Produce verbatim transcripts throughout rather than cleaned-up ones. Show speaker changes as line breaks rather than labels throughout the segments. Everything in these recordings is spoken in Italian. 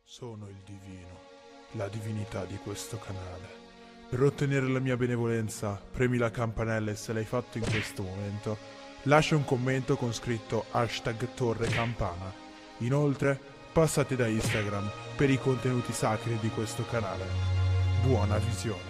Sono il divino, la divinità di questo canale. Per ottenere la mia benevolenza, premi la campanella e se l'hai fatto in questo momento, lascia un commento con scritto hashtag torre campana. Inoltre, passate da Instagram per i contenuti sacri di questo canale. Buona visione.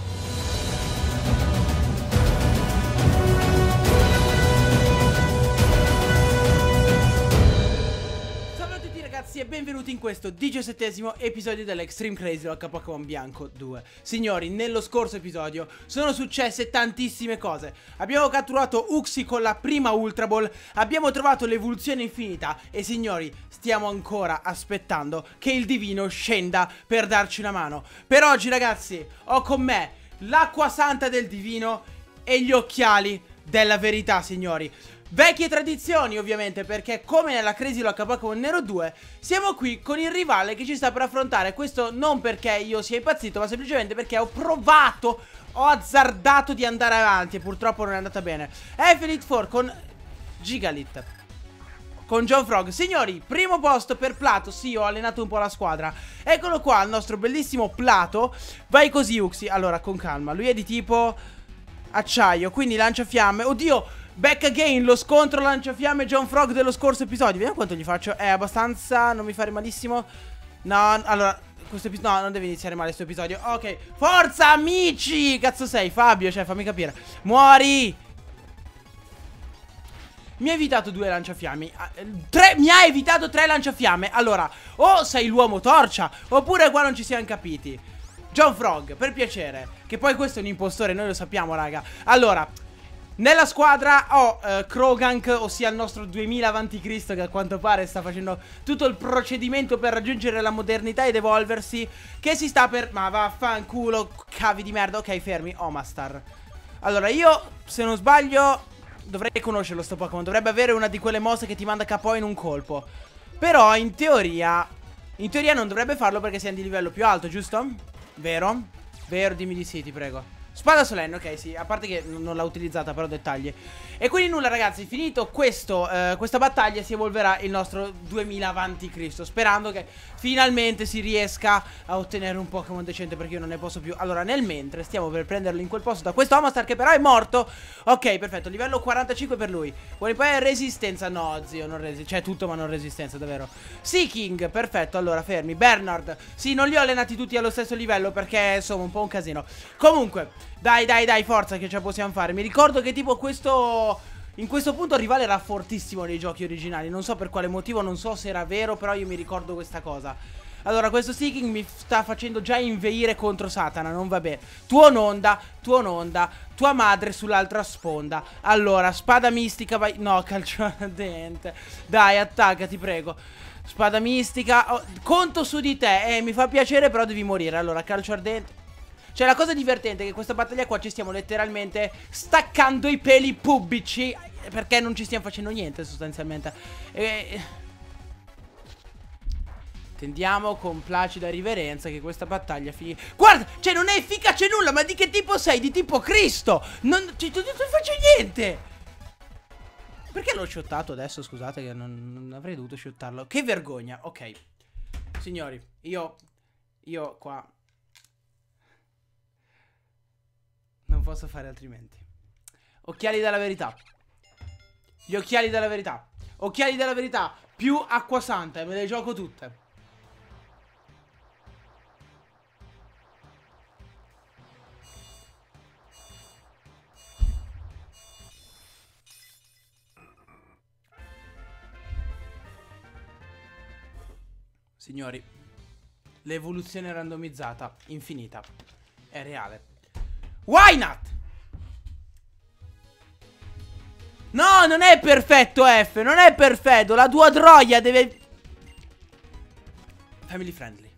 Ragazzi, e benvenuti in questo diciassettesimo episodio dell'Extreme Crazy Lock Pokémon Bianco due. Signori, nello scorso episodio sono successe tantissime cose. Abbiamo catturato Uxie con la prima Ultra Ball, abbiamo trovato l'evoluzione infinita e signori, stiamo ancora aspettando che il divino scenda per darci una mano. Per oggi ragazzi, ho con me l'acqua santa del divino e gli occhiali della verità, signori. Vecchie tradizioni ovviamente, perché come nella Crazy Lock Pokémon Nero due siamo qui con il rivale che ci sta per affrontare. Questo non perché io sia impazzito, ma semplicemente perché ho provato, ho azzardato di andare avanti e purtroppo non è andata bene. È Elite Four con Gigalit, con John Frog. Signori, primo posto per Plato. Sì, ho allenato un po' la squadra. Eccolo qua, il nostro bellissimo Plato. Vai così Uxie. Allora, con calma, lui è di tipo acciaio, quindi lanciafiamme. Oddio, back again, lo scontro lanciafiamme John Frog dello scorso episodio. Vediamo quanto gli faccio. È abbastanza, non mi fare malissimo. No, allora, questo episodio, no, non deve iniziare male questo episodio. Ok, forza amici. Cazzo sei, Fabio, cioè fammi capire. Muori. Mi ha evitato due lanciafiamme. Tre, mi ha evitato tre lanciafiamme. Allora, o sei l'uomo torcia, oppure qua non ci siamo capiti. John Frog, per piacere. Che poi questo è un impostore, noi lo sappiamo raga. Allora, nella squadra ho uh, Krogank, ossia il nostro duemila avanti Cristo, che a quanto pare sta facendo tutto il procedimento per raggiungere la modernità ed evolversi, che si sta per... Ma vaffanculo, cavi di merda. Ok, fermi, Omastar. Allora, io, se non sbaglio, dovrei conoscerlo sto Pokémon. Dovrebbe avere una di quelle mosse che ti manda K O in un colpo. Però, in teoria... In teoria non dovrebbe farlo perché siamo di livello più alto, giusto? Vero? Vero, dimmi di sì, ti prego. Spada solenne, ok, sì, a parte che non l'ha utilizzata, però dettagli. E quindi nulla ragazzi, finito questo, eh, questa battaglia si evolverà il nostro duemila avanti Cristo, sperando che finalmente si riesca a ottenere un Pokémon decente, perché io non ne posso più. Allora, nel mentre stiamo per prenderlo in quel posto da questo Omastar che però è morto. Ok, perfetto, livello quarantacinque per lui. Vuole poi resistenza? No, zio, non resistenza, c'è tutto ma non resistenza, davvero. Seeking, perfetto, allora, fermi. Bernard, sì, non li ho allenati tutti allo stesso livello perché, insomma, un po' un casino. Comunque, dai, dai, dai, forza che ce la possiamo fare. Mi ricordo che tipo questo... In questo punto il rivale era fortissimo nei giochi originali. Non so per quale motivo, non so se era vero, però io mi ricordo questa cosa. Allora, questo Seeking mi sta facendo già inveire contro Satana, non va bene. Tuononda, Tuononda, tua madre sull'altra sponda. Allora, spada mistica, vai... No, calcio ardente. Dai, attacca, ti prego. Spada mistica, oh, conto su di te. Eh, mi fa piacere, però devi morire. Allora, calcio ardente. Cioè la cosa divertente è che questa battaglia qua ci stiamo letteralmente staccando i peli pubblici, perché non ci stiamo facendo niente sostanzialmente. E... tendiamo con placida riverenza che questa battaglia finisca. Guarda, cioè non è efficace nulla, ma di che tipo sei? Di tipo Cristo. Non, cioè, non, non faccio niente. Perché l'ho shottato adesso? Scusate che non, non avrei dovuto shottarlo. Che vergogna. Ok, signori, io Io qua non posso fare altrimenti. Occhiali della verità. Gli occhiali della verità. Occhiali della verità più acqua santa. E me le gioco tutte. Signori, l'evoluzione randomizzata infinita è reale. Why not? No, non è perfetto F, non è perfetto. La tua droia deve... Family friendly.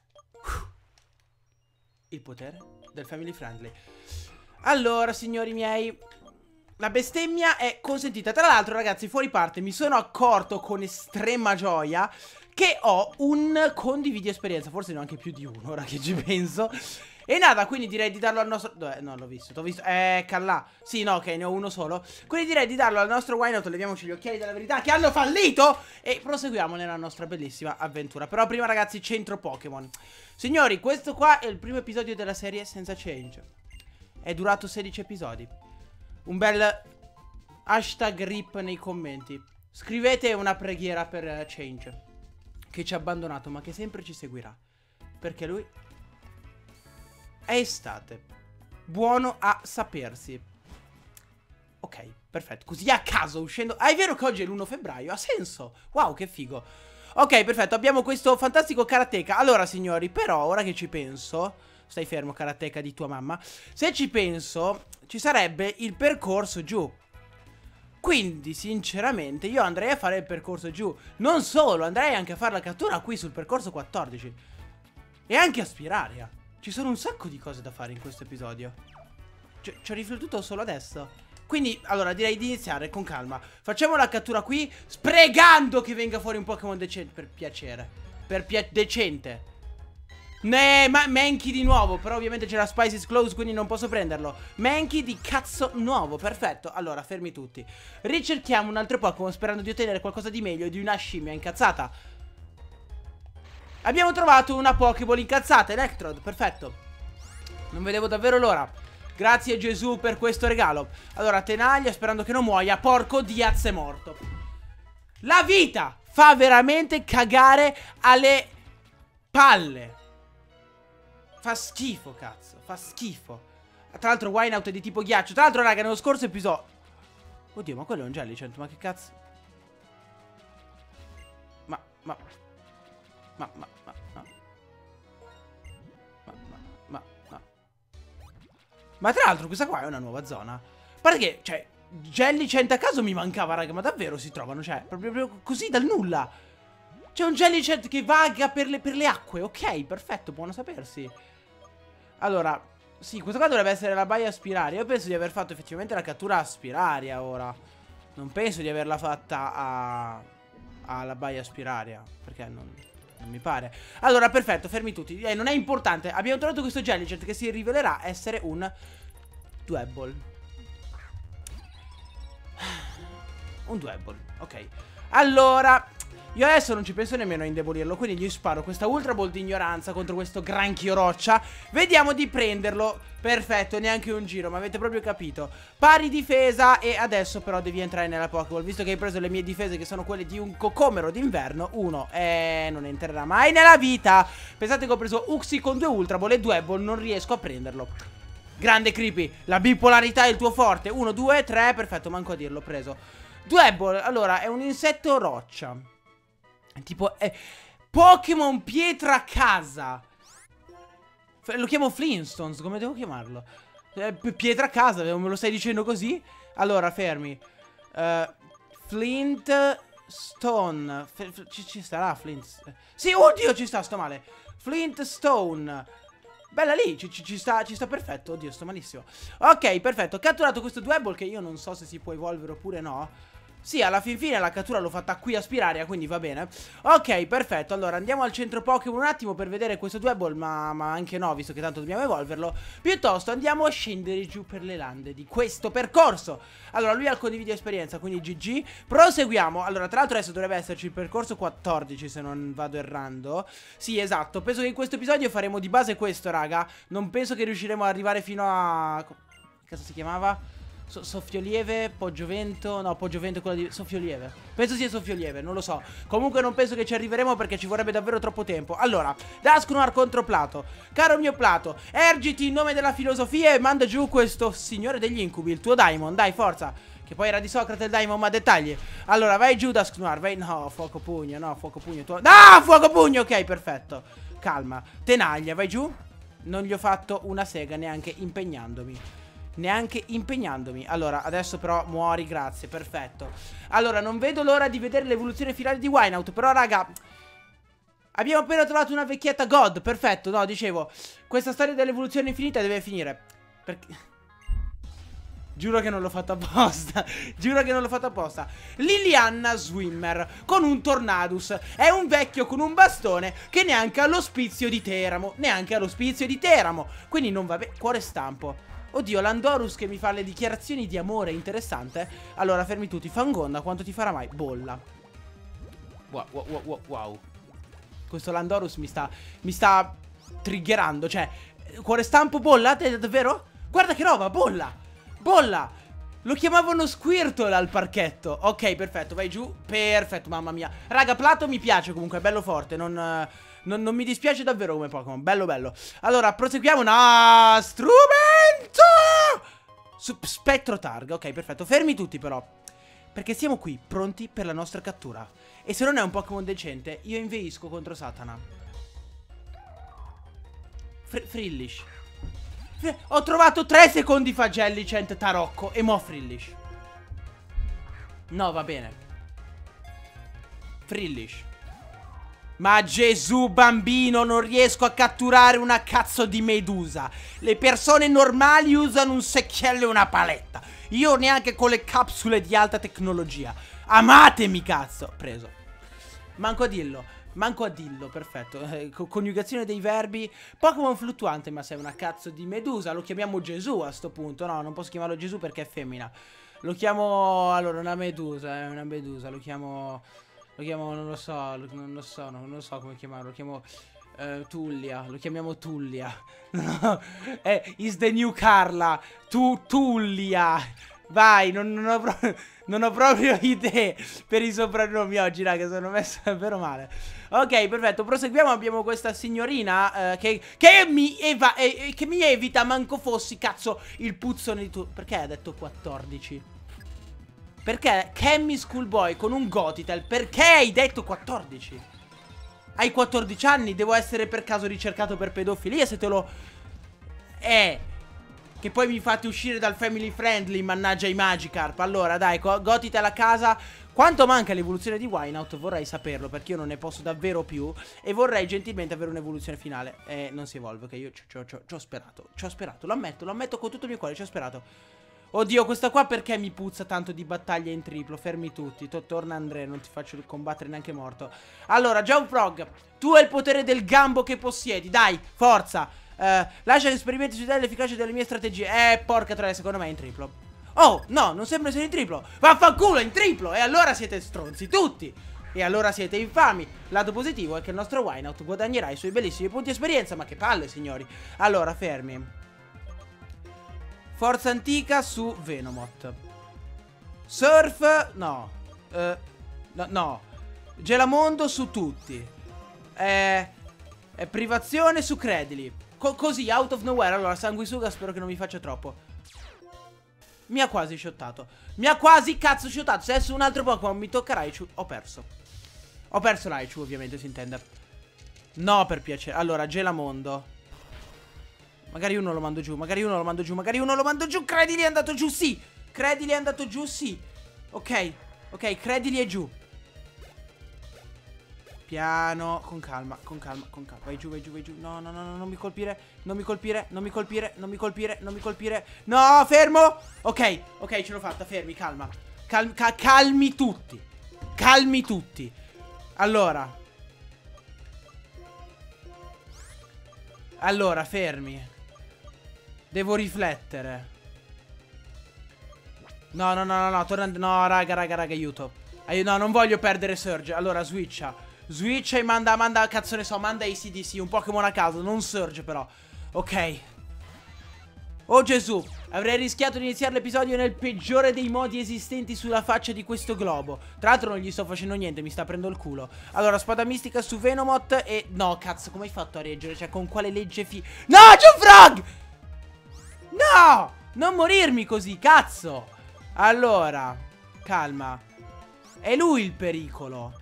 Il potere del family friendly. Allora, signori miei, la bestemmia è consentita. Tra l'altro, ragazzi, fuori parte mi sono accorto con estrema gioia che ho un condividi esperienza. Forse ne ho anche più di uno, ora che ci penso. E nada, quindi direi di darlo al nostro... Dov'è? No, l'ho visto, t'ho visto... Eh, callà. Sì, no, ok, ne ho uno solo. Quindi direi di darlo al nostro Wynaut. Leviamoci gli occhiali della verità che hanno fallito. E proseguiamo nella nostra bellissima avventura. Però prima, ragazzi, centro Pokémon. Signori, questo qua è il primo episodio della serie senza change. È durato sedici episodi. Un bel hashtag rip nei commenti. Scrivete una preghiera per Change, che ci ha abbandonato ma che sempre ci seguirà, perché lui è estate. Buono a sapersi. Ok, perfetto. Così a caso uscendo... Ah, è vero che oggi è l'primo febbraio. Ha senso. Wow, che figo. Ok, perfetto. Abbiamo questo fantastico karateka. Allora, signori, però, ora che ci penso... Stai fermo, karateka di tua mamma. Se ci penso, ci sarebbe il percorso giù. Quindi, sinceramente, io andrei a fare il percorso giù. Non solo, andrei anche a fare la cattura qui sul percorso quattordici. E anche a Spiraria. Ci sono un sacco di cose da fare in questo episodio. Ci, ci ho riflettuto solo adesso. Quindi, allora, direi di iniziare con calma. Facciamo la cattura qui, spregando che venga fuori un Pokémon decente. Per piacere. Per pia decente. Ne, ma Mankey di nuovo. Però ovviamente c'è la Spicy's Close, quindi non posso prenderlo. Mankey di cazzo nuovo, perfetto. Allora, fermi tutti. Ricerchiamo un altro Pokémon sperando di ottenere qualcosa di meglio di una scimmia incazzata. Abbiamo trovato una Pokéball incazzata, Electrode, perfetto. Non vedevo davvero l'ora. Grazie Gesù per questo regalo. Allora, Tenaglia, sperando che non muoia. Porco Diaz è morto. La vita fa veramente cagare alle palle. Fa schifo, cazzo. Fa schifo. Tra l'altro Wynaut è di tipo ghiaccio. Tra l'altro, raga, nello scorso episodio... Oddio, ma quello è un Jellicent. Ma che cazzo? Ma, ma... Ma, ma, ma, ma... Ma, ma, ma, ma... Ma tra l'altro questa qua è una nuova zona. Perché, cioè, Jellicent a caso mi mancava, raga. Ma davvero si trovano? Cioè, proprio, proprio così, dal nulla. C'è un Jellicent che vaga per le, per le acque. Ok, perfetto, buono sapersi. Allora, sì, questa qua dovrebbe essere la baia Spiraria. Io penso di aver fatto effettivamente la cattura a Spiraria ora. Non penso di averla fatta a... alla baia Spiraria. Perché non... non mi pare. Allora, perfetto, fermi tutti. Eh, non è importante. Abbiamo trovato questo Jellicent che si rivelerà essere un Dwebble. Un Dwebble, ok. Allora, io adesso non ci penso nemmeno a indebolirlo, quindi gli sparo questa Ultra Ball di ignoranza contro questo granchio roccia. Vediamo di prenderlo. Perfetto, neanche un giro, ma avete proprio capito. Pari difesa e adesso però devi entrare nella Pokéball. Visto che hai preso le mie difese che sono quelle di un cocomero d'inverno, uno, eh, non entrerà mai nella vita. Pensate che ho preso Uxie con due Ultra Ball e Dwebble, non riesco a prenderlo. Grande Creepy, la bipolarità è il tuo forte. Uno, due, tre, perfetto, manco a dirlo, preso. Dwebble, allora, è un insetto roccia. Tipo, eh, Pokémon pietra a casa. Lo chiamo Flintstones, come devo chiamarlo? Eh, pietra a casa, me lo stai dicendo così? Allora, fermi. uh, Flintstone. Ci, ci starà Flint. Sì, oddio, ci sta, sto male. Flintstone. Bella lì, ci, ci, ci, sta, ci sta perfetto. Oddio, sto malissimo. Ok, perfetto, ho catturato questo Dwebble che io non so se si può evolvere oppure no. Sì, alla fin fine la cattura l'ho fatta qui a Spiraria, quindi va bene. Ok, perfetto, allora andiamo al centro Pokémon un attimo per vedere questo Dwebble, ma, ma anche no, visto che tanto dobbiamo evolverlo. Piuttosto andiamo a scendere giù per le lande di questo percorso. Allora, lui ha il condividio esperienza, quindi G G. Proseguiamo, allora tra l'altro adesso dovrebbe esserci il percorso quattordici se non vado errando. Sì, esatto, penso che in questo episodio faremo di base questo, raga. Non penso che riusciremo ad arrivare fino a... Che cosa si chiamava? So Soffiolieve, Poggiovento. No, Poggiovento è quello di Soffiolieve. Penso sia Soffiolieve, non lo so. Comunque non penso che ci arriveremo perché ci vorrebbe davvero troppo tempo. Allora, Dusknoir contro Plato. Caro mio Plato, ergiti in nome della filosofia e manda giù questo signore degli incubi, il tuo Daimon, dai, forza. Che poi era di Socrate il Daimon, ma dettagli. Allora, vai giù Dusknoir, vai. No, fuoco pugno, no, fuoco pugno tuo. Ah, fuoco pugno, ok, perfetto. Calma. Tenaglia, vai giù. Non gli ho fatto una sega neanche impegnandomi. Neanche impegnandomi. Allora, adesso però muori, grazie, perfetto. Allora, non vedo l'ora di vedere l'evoluzione finale di Wynaut. Però, raga, abbiamo appena trovato una vecchietta God, perfetto. No, dicevo, questa storia dell'evoluzione infinita deve finire. Perché... Giuro che non l'ho fatto apposta. Giuro che non l'ho fatto apposta. Liliana Swimmer con un Tornadus. È un vecchio con un bastone che neanche ha l'ospizio di Teramo. Neanche ha l'ospizio di Teramo. Quindi non va bene. Cuore stampo. Oddio, Landorus che mi fa le dichiarazioni di amore. Interessante. Allora, fermi tutti. Fangonda, quanto ti farà mai? Bolla. Wow, wow, wow, wow. Questo Landorus mi sta... Mi sta triggerando. Cioè, cuore stampo, bolla? Davvero? Guarda che roba, bolla. Bolla! Lo chiamavano Squirtle al parchetto. Ok, perfetto, vai giù. Perfetto, mamma mia. Raga, Plato mi piace comunque, è bello forte. Non, non, non mi dispiace davvero come Pokémon. Bello, bello. Allora, proseguiamo. No, strumento! Spettro Targa. Ok, perfetto. Fermi tutti però. Perché siamo qui, pronti per la nostra cattura. E se non è un Pokémon decente, io inveisco contro Satana. Fr Frillish. Ho trovato tre secondi fa Jellicent Tarocco e mo Frillish. No, va bene. Frillish. Ma Gesù bambino, non riesco a catturare una cazzo di medusa. Le persone normali usano un secchiello e una paletta. Io neanche con le capsule di alta tecnologia. Amatemi cazzo. Preso. Manco a dirlo. Manco a dillo, perfetto. eh, Coniugazione dei verbi. Pokémon fluttuante, ma sei una cazzo di medusa. Lo chiamiamo Gesù a sto punto. No, non posso chiamarlo Gesù perché è femmina. Lo chiamo... Allora, una medusa, è eh, una medusa. Lo chiamo... Lo chiamo, non lo so, non lo so, non lo so come chiamarlo. Lo chiamo... Uh, Tullia, lo chiamiamo Tullia. No, eh, is the new Carla. Tu, Tullia. Vai, non, non, ho proprio, non ho proprio idee per i soprannomi oggi, raga, sono messo davvero male. Ok, perfetto, proseguiamo, abbiamo questa signorina uh, che, che, mi eva, eh, che mi evita manco fossi, cazzo, il puzzone di tu. Perché ha detto quattordici? Perché Cammy Schoolboy con un Gotitel, perché hai detto quattordici? Hai quattordici anni, devo essere per caso ricercato per pedofilia se te lo... Eh... Che poi mi fate uscire dal family friendly, mannaggia i Magikarp. Allora dai, Gotitel a casa. Quanto manca l'evoluzione di Wynaut? Vorrei saperlo perché io non ne posso davvero più. E vorrei gentilmente avere un'evoluzione finale. E non si evolve, ok? Io ci ho sperato, ci ho sperato, lo ammetto, lo ammetto con tutto il mio cuore, ci ho sperato. Oddio, questa qua perché mi puzza tanto di battaglia in triplo? Fermi tutti, to torna Andrea, non ti faccio combattere neanche morto. Allora, John Frog, tu hai il potere del gambo che possiedi, dai, forza. Uh, lascia l'esperimento su te l'efficacia delle mie strategie. Eh, porca troia, secondo me è in triplo. Oh, no, non sembra essere in triplo. Vaffanculo, in triplo. E allora siete stronzi tutti. E allora siete infami. Lato positivo è che il nostro Wynaut guadagnerà i suoi bellissimi punti esperienza. Ma che palle, signori. Allora, fermi. Forza antica su Venomoth. Surf, no. Uh, no, no. Gelamondo su tutti. Eh, eh, privazione su Credili. Co così, out of nowhere. Allora, sanguisuga, spero che non mi faccia troppo. Mi ha quasi shottato. Mi ha quasi cazzo shottato. Se adesso un altro Pokémon mi tocca Raichu, ho perso. Ho perso Raichu, ovviamente, si intende. No, per piacere. Allora, Gelamondo. Magari uno lo mando giù, magari uno lo mando giù, magari uno lo mando giù. Credili è andato giù, sì. Credili è andato giù, sì. Ok, ok, Credili è giù. Piano, con calma, con calma, con calma. Vai giù, vai giù, vai giù. No, no, no, no, non mi colpire. Non mi colpire, non mi colpire, non mi colpire, non mi colpire. No, fermo. Ok, ok, ce l'ho fatta, fermi, calma. Cal ca calmi tutti. Calmi tutti. Allora. Allora, fermi. Devo riflettere. No, no, no, no, no, torna. No, raga, raga, raga, aiuto. Aiuto, no, non voglio perdere Surge. Allora, switcha. Switch e manda, manda, cazzo ne so, manda A C D C, un Pokémon a caso, non Surge però. Ok. Oh Gesù, avrei rischiato di iniziare l'episodio nel peggiore dei modi esistenti sulla faccia di questo globo. Tra l'altro non gli sto facendo niente, mi sta prendendo il culo. Allora, spada mistica su Venomoth e... No, cazzo, come hai fatto a reggere? Cioè, con quale legge fi... No, John Frog! No! Non morirmi così, cazzo! Allora, calma. È lui il pericolo.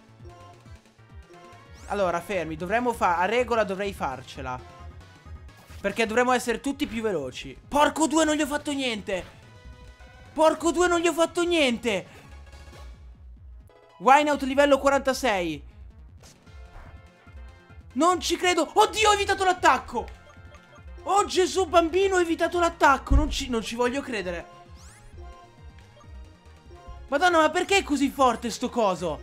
Allora, fermi, dovremmo fare... A regola dovrei farcela. Perché dovremmo essere tutti più veloci. Porco due, non gli ho fatto niente. Porco due, non gli ho fatto niente. Wynaut livello quarantasei. Non ci credo. Oddio, ho evitato l'attacco. Oh Gesù bambino, ho evitato l'attacco. Non ci, non ci voglio credere. Madonna, ma perché è così forte sto coso?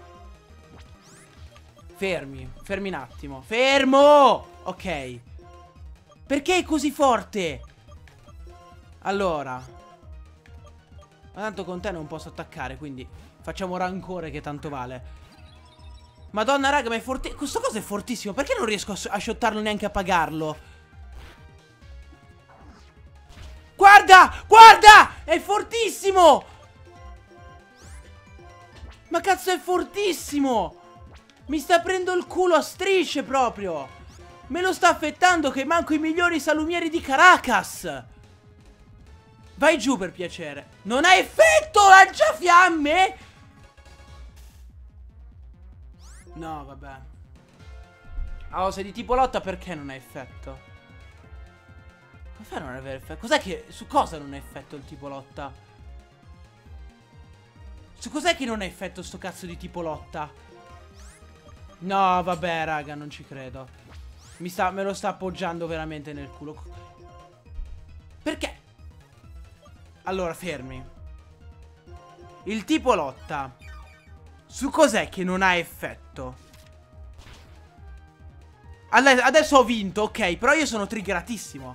Fermi, fermi un attimo. Fermo! Ok. Perché è così forte? Allora. Ma tanto con te non posso attaccare, quindi facciamo rancore che tanto vale. Madonna raga, ma è forte. Questo coso è fortissimo. Perché non riesco a, a shottarlo neanche a pagarlo? Guarda, guarda, è fortissimo. Ma cazzo è fortissimo. Mi sta prendendo il culo a strisce proprio. Me lo sta affettando che manco i migliori salumieri di Caracas. Vai giù per piacere. Non ha effetto lanciafiamme? No, vabbè. Ah, sei di tipo lotta, perché non ha effetto? Come fa a non avere effetto? Cos'è che... Su cosa non ha effetto il tipo lotta? Su cos'è che non ha effetto sto cazzo di tipo lotta? No, vabbè, raga, non ci credo. Mi sta... Me lo sta appoggiando veramente nel culo. Perché? Allora, fermi. Il tipo lotta su cos'è che non ha effetto? Adesso ho vinto, ok, però io sono triggeratissimo.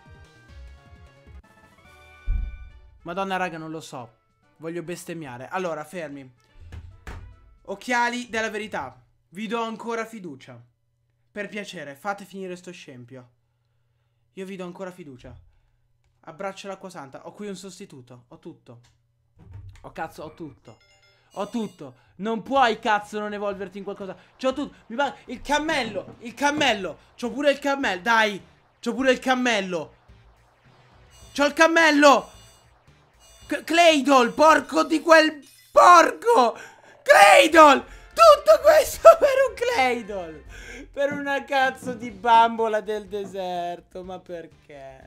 Madonna raga, non lo so. Voglio bestemmiare. Allora, fermi. Occhiali della verità. Vi do ancora fiducia. Per piacere, fate finire sto scempio. Io vi do ancora fiducia. Abbraccio l'acqua santa. Ho qui un sostituto. Ho tutto. Oh cazzo, ho tutto. Ho tutto. Non puoi cazzo non evolverti in qualcosa. C'ho tutto. Mi va... Il cammello. Il cammello. C'ho pure il cammello. Dai. C'ho pure il cammello. C'ho il cammello. C Claydol. Porco di quel porco. Claydol. Tutto questo per un Claydol. Per una cazzo di bambola del deserto. Ma perché?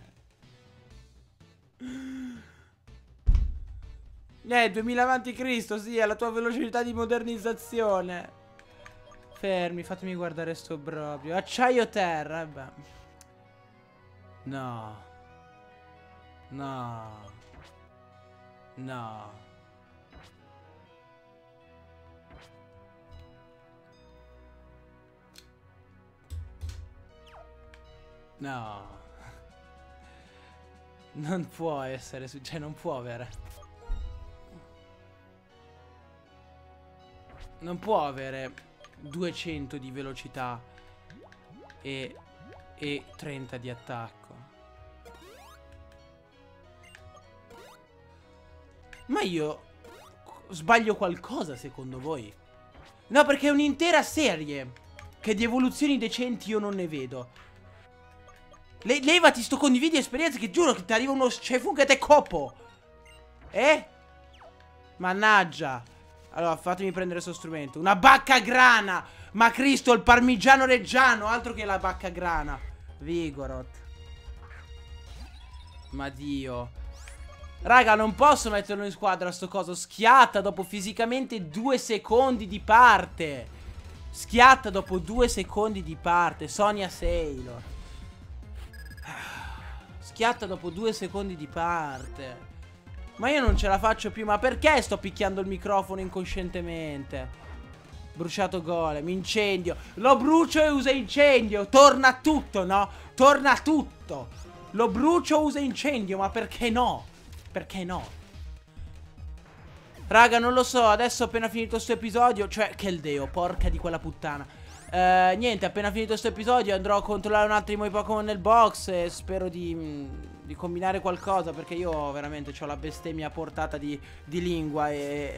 Eh, duemila avanti Cristo, sì, è la tua velocità di modernizzazione. Fermi, fatemi guardare sto proprio. Acciaio terra, eh beh. No. No. No. No. Non può essere, cioè non può avere. Non può avere duecento di velocità e, e trenta di attacco. Ma io sbaglio qualcosa secondo voi? No, perché è un'intera serie che di evoluzioni decenti io non ne vedo. Le levati sto condividi esperienze che giuro che ti arriva uno scefun che te copo. Eh? Mannaggia. Allora, fatemi prendere questo strumento. Una bacca grana. Ma Cristo, il parmigiano reggiano. Altro che la bacca grana. Vigoroth. Ma Dio. Raga, non posso metterlo in squadra sto coso. Schiatta dopo fisicamente due secondi di parte. Schiatta dopo due secondi di parte. Sonia Sailor. Schiatta dopo due secondi di parte. Ma io non ce la faccio più. Ma perché sto picchiando il microfono incoscientemente? Bruciato golem. Incendio. Lo brucio e usa incendio. Torna tutto, no? Torna tutto. Lo brucio, usa incendio. Ma perché no? Perché no? Raga, non lo so. Adesso appena finito sto episodio. Cioè, che il deo. Porca di quella puttana. eh, Niente, appena finito sto episodio andrò a controllare un attimo i Pokémon nel box. E spero di... Mh, di combinare qualcosa, perché io veramente ho la bestemmia a portata di, di lingua e...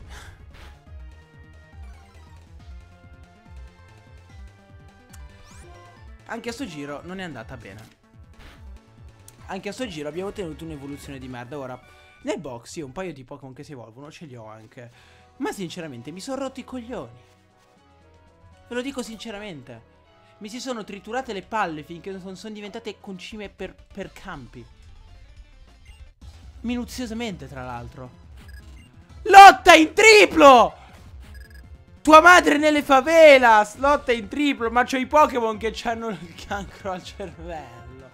Anche a sto giro non è andata bene. Anche a sto giro abbiamo ottenuto un'evoluzione di merda. Ora, nel box io un paio di Pokémon che si evolvono ce li ho anche. Ma sinceramente mi sono rotti i coglioni. Ve lo dico sinceramente. Mi si sono triturate le palle finché non sono diventate concime per, per campi. Minuziosamente, tra l'altro. Lotta in triplo! Tua madre nelle favelas! Lotta in triplo, ma c'ho i Pokémon che hanno il cancro al cervello.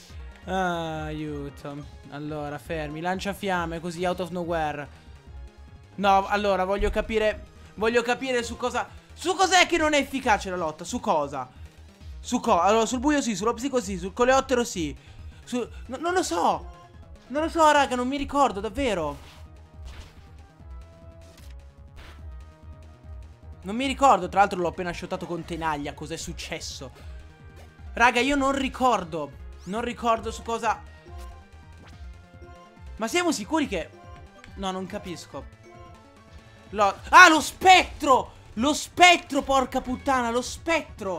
Ah, aiuto. Allora, fermi. Lanciafiamme, così out of nowhere. No, allora, voglio capire... Voglio capire su cosa... Su cos'è che non è efficace la lotta? Su cosa? Su cosa? Allora, sul buio sì, sullo psico sì, sul coleottero sì. Su... No, non lo so. Non lo so, raga, non mi ricordo, davvero. Non mi ricordo, tra l'altro l'ho appena shottato con tenaglia. Cos'è successo? Raga, io non ricordo. Non ricordo su cosa... Ma siamo sicuri che... No, non capisco. Lo... Ah, lo spettro! Lo spettro, porca puttana, lo spettro!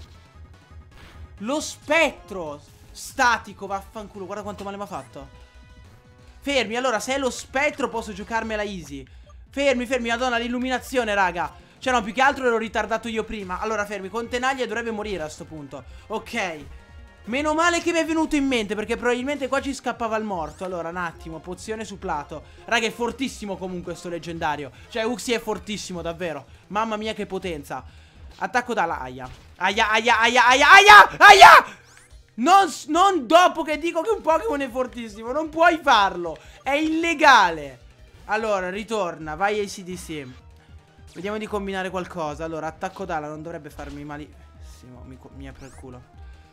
Lo spettro! Statico, vaffanculo, guarda quanto male mi ha fatto. Fermi, allora, se è lo spettro posso giocarmela easy. Fermi, fermi, madonna, l'illuminazione, raga. Cioè, no, più che altro ero ritardato io prima. Allora, fermi, con tenaglia dovrebbe morire a sto punto. Ok. Meno male che mi è venuto in mente, perché probabilmente qua ci scappava il morto. Allora, un attimo, pozione su Plato. Raga, è fortissimo comunque sto leggendario. Cioè, Uxie è fortissimo, davvero. Mamma mia, che potenza. Attacco dalla aia. Aia, aia, aia, aia, aia, aia! Non, non dopo che dico che un Pokémon è fortissimo. Non puoi farlo. È illegale. Allora, ritorna, vai A C D C. Vediamo di combinare qualcosa. Allora, attacco d'ala non dovrebbe farmi malissimo. Mi, mi apre il culo.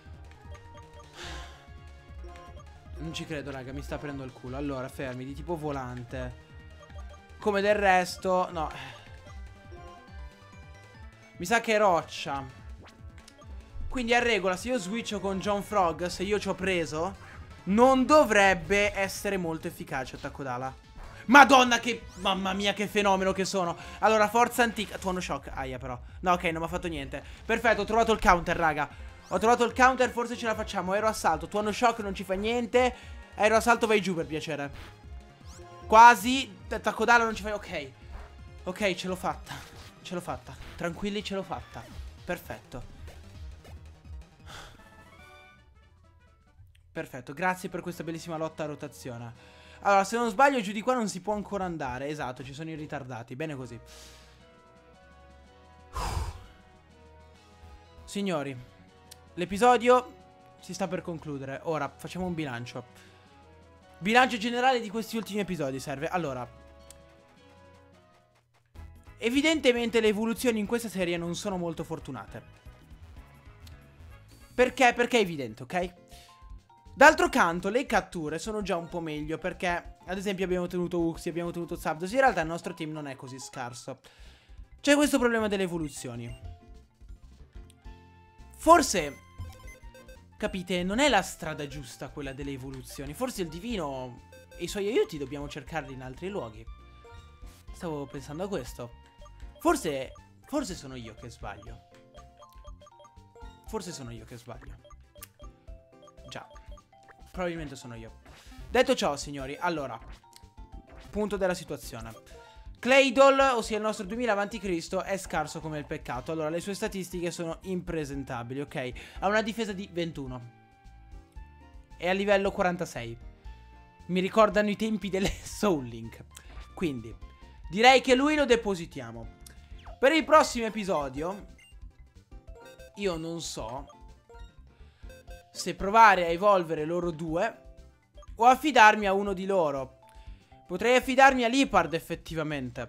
Non ci credo, raga, mi sta aprendo il culo. Allora, fermi, di tipo volante. Come del resto, no. Mi sa che è roccia. Quindi a regola, se io switcho con John Frog, se io ci ho preso, non dovrebbe essere molto efficace attacco d'ala. Madonna che... Mamma mia che fenomeno che sono. Allora, forza antica. Tuono shock. Aia però. No, ok, non mi ha fatto niente. Perfetto, ho trovato il counter, raga. Ho trovato il counter, forse ce la facciamo. Aero assalto, tuono shock non ci fa niente. Aero assalto vai giù per piacere. Quasi. Attacco d'ala non ci fa... Ok. Ok, ce l'ho fatta. Ce l'ho fatta. Tranquilli, ce l'ho fatta. Perfetto. Perfetto, grazie per questa bellissima lotta a rotazione. Allora, se non sbaglio giù di qua non si può ancora andare. Esatto, ci sono i ritardati. Bene così. Signori, l'episodio si sta per concludere. Ora facciamo un bilancio. Bilancio generale di questi ultimi episodi serve. Allora, evidentemente le evoluzioni in questa serie non sono molto fortunate. Perché? Perché è evidente, ok? D'altro canto le catture sono già un po' meglio, perché ad esempio abbiamo tenuto Uxie, abbiamo tenuto Zapdos. In realtà il nostro team non è così scarso. C'è questo problema delle evoluzioni. Forse, capite, non è la strada giusta quella delle evoluzioni. Forse il divino e i suoi aiuti dobbiamo cercarli in altri luoghi. Stavo pensando a questo. Forse, forse sono io che sbaglio. Forse sono io che sbaglio. Già, probabilmente sono io. Detto ciò, signori, allora, punto della situazione. Claydol, ossia il nostro duemila avanti Cristo, è scarso come il peccato. Allora, le sue statistiche sono impresentabili, ok? Ha una difesa di ventuno. È a livello quarantasei. Mi ricordano i tempi delle Soul Link. Quindi, direi che lui lo depositiamo. Per il prossimo episodio, io non so se provare a evolvere loro due o affidarmi a uno di loro. Potrei affidarmi a Liepard effettivamente.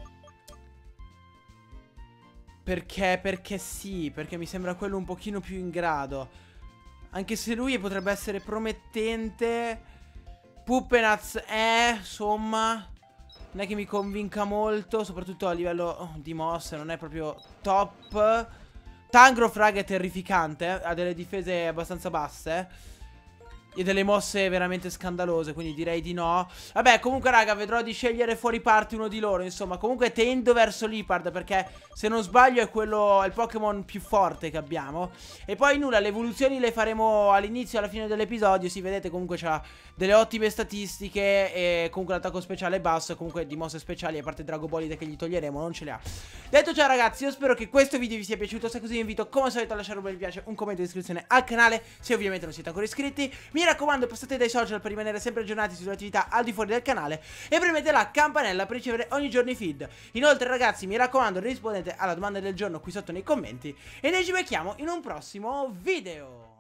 Perché? Perché sì, perché mi sembra quello un pochino più in grado. Anche se lui potrebbe essere promettente. Puppenaz è, insomma, non è che mi convinca molto, soprattutto a livello oh, di mosse, non è proprio top. Tangrowth, raga, è terrificante, eh? Ha delle difese abbastanza basse e delle mosse veramente scandalose, quindi direi di no. Vabbè, comunque, raga, vedrò di scegliere fuori parte uno di loro. Insomma, comunque tendo verso Liepard, perché se non sbaglio è quello, è il Pokémon più forte che abbiamo. E poi nulla, le evoluzioni le faremo all'inizio e alla fine dell'episodio. Si vedete, comunque c'ha delle ottime statistiche e comunque l'attacco speciale è basso. E comunque di mosse speciali, a parte Dragobolide che gli toglieremo, non ce le ha. Detto ciò, ragazzi, io spero che questo video vi sia piaciuto. Se è così vi invito come al solito a lasciare un bel mi piace, un commento di iscrizione al canale, se ovviamente non siete ancora iscritti. Mi raccomando, passate dai social per rimanere sempre aggiornati sulle attività al di fuori del canale e premete la campanella per ricevere ogni giorno i feed. Inoltre, ragazzi, mi raccomando, rispondete alla domanda del giorno qui sotto nei commenti e noi ci becchiamo in un prossimo video.